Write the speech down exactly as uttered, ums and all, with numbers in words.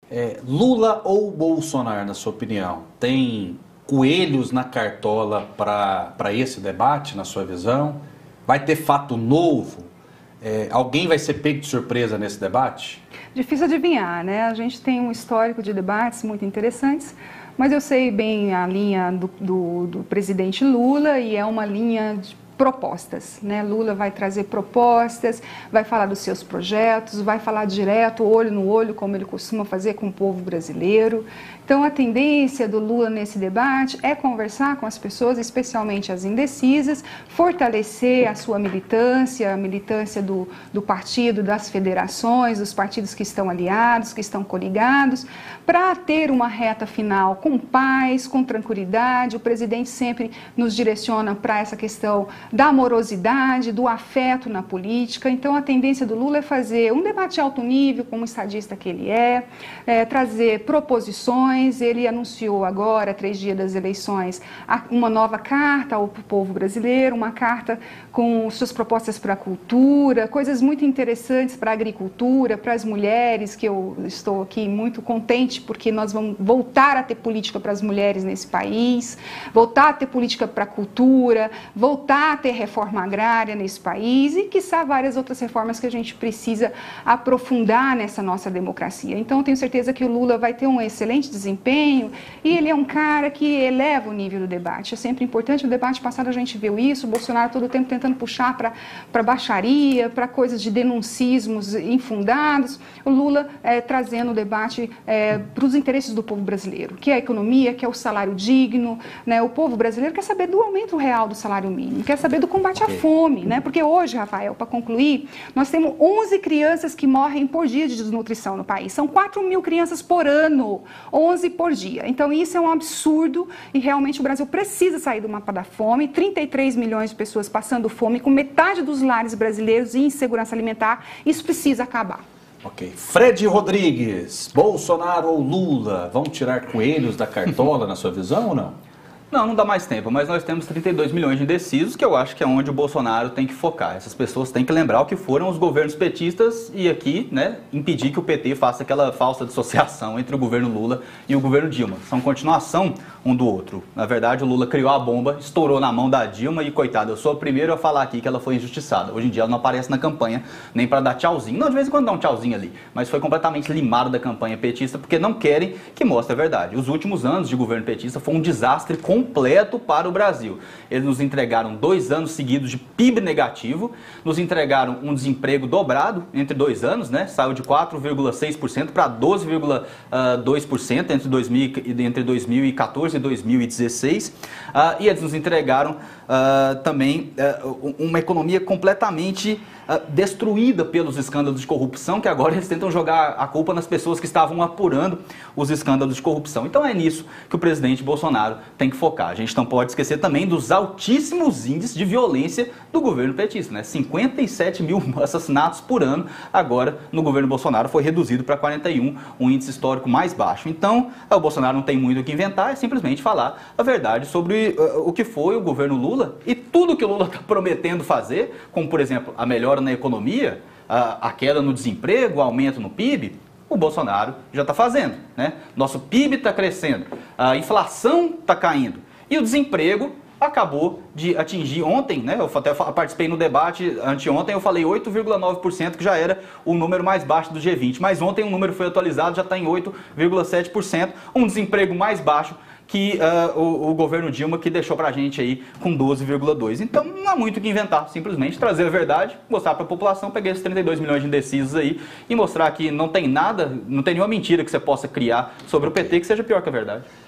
É, Lula ou Bolsonaro, na sua opinião, tem coelhos na cartola para esse debate, na sua visão? Vai ter fato novo? É, alguém vai ser pego de surpresa nesse debate? Difícil adivinhar, né? A gente tem um histórico de debates muito interessantes, mas eu sei bem a linha do, do, do presidente Lula e é uma linha de propostas, né? Lula vai trazer propostas, vai falar dos seus projetos, vai falar direto, olho no olho, como ele costuma fazer com o povo brasileiro. Então, a tendência do Lula nesse debate é conversar com as pessoas, especialmente as indecisas, fortalecer a sua militância, a militância do, do partido, das federações, dos partidos que estão aliados, que estão coligados, para ter uma reta final com paz, com tranquilidade. O presidente sempre nos direciona para essa questão da amorosidade, do afeto na política. Então, a tendência do Lula é fazer um debate de alto nível, como estadista que ele é, é trazer proposições. Ele anunciou agora, três dias das eleições, uma nova carta ao povo brasileiro, uma carta com suas propostas para a cultura, coisas muito interessantes para a agricultura, para as mulheres, que eu estou aqui muito contente porque nós vamos voltar a ter política para as mulheres nesse país, voltar a ter política para a cultura, voltar a ter reforma agrária nesse país e, quiçá, várias outras reformas que a gente precisa aprofundar nessa nossa democracia. Então, eu tenho certeza que o Lula vai ter um excelente desempenho e ele é um cara que eleva o nível do debate. É sempre importante, no debate passado a gente viu isso, o Bolsonaro todo o tempo tentando puxar para baixaria, para coisas de denuncismos infundados, o Lula é, trazendo o debate é, para os interesses do povo brasileiro, que é a economia, que é o salário digno, né? O povo brasileiro quer saber do aumento real do salário mínimo, quer saber do combate à fome, né? Porque hoje, Rafael, para concluir, nós temos onze crianças que morrem por dia de desnutrição no país, são quatro mil crianças por ano, onze por dia. Então, isso é um absurdo e realmente o Brasil precisa sair do mapa da fome. trinta e três milhões de pessoas passando fome, com metade dos lares brasileiros em insegurança alimentar. Isso precisa acabar. Ok. Fred Rodrigues, Bolsonaro ou Lula, vão tirar coelhos da cartola, na sua visão ou não? Não, não dá mais tempo, mas nós temos trinta e dois milhões de indecisos, que eu acho que é onde o Bolsonaro tem que focar. Essas pessoas têm que lembrar o que foram os governos petistas e aqui, né, impedir que o P T faça aquela falsa dissociação entre o governo Lula e o governo Dilma. São continuação um do outro. Na verdade, o Lula criou a bomba, estourou na mão da Dilma e, coitada, eu sou o primeiro a falar aqui que ela foi injustiçada. Hoje em dia ela não aparece na campanha nem para dar tchauzinho. Não, de vez em quando dá um tchauzinho ali, mas foi completamente limado da campanha petista porque não querem que mostre a verdade. Os últimos anos de governo petista foi um desastre com completo para o Brasil. Eles nos entregaram dois anos seguidos de P I B negativo, nos entregaram um desemprego dobrado entre dois anos, né? Saiu de quatro vírgula seis por cento para doze vírgula dois por cento entre dois mil, entre dois mil e quatorze e dois mil e dezesseis. Uh, e eles nos entregaram uh, também uh, uma economia completamente uh, destruída pelos escândalos de corrupção, que agora eles tentam jogar a culpa nas pessoas que estavam apurando os escândalos de corrupção. Então é nisso que o presidente Bolsonaro tem que focar. A gente não pode esquecer também dos altíssimos índices de violência do governo petista, né? cinquenta e sete mil assassinatos por ano, agora no governo Bolsonaro foi reduzido para quarenta e um, um índice histórico mais baixo. Então, o Bolsonaro não tem muito o que inventar, é simplesmente falar a verdade sobre uh, o que foi o governo Lula e tudo que o Lula está prometendo fazer, como, por exemplo, a melhora na economia, uh, a queda no desemprego, o aumento no P I B. O Bolsonaro já está fazendo, né? Nosso P I B está crescendo, a inflação está caindo e o desemprego acabou de atingir ontem, né? Eu até participei no debate anteontem, eu falei oito vírgula nove por cento, que já era o número mais baixo do G vinte, mas ontem o número foi atualizado, já está em oito vírgula sete por cento, um desemprego mais baixo que uh, o, o governo Dilma, que deixou pra gente aí com doze vírgula dois. Então não há muito o que inventar, simplesmente trazer a verdade, mostrar pra população, pegar esses trinta e dois milhões de indecisos aí e mostrar que não tem nada, não tem nenhuma mentira que você possa criar sobre o P T que seja pior que a verdade.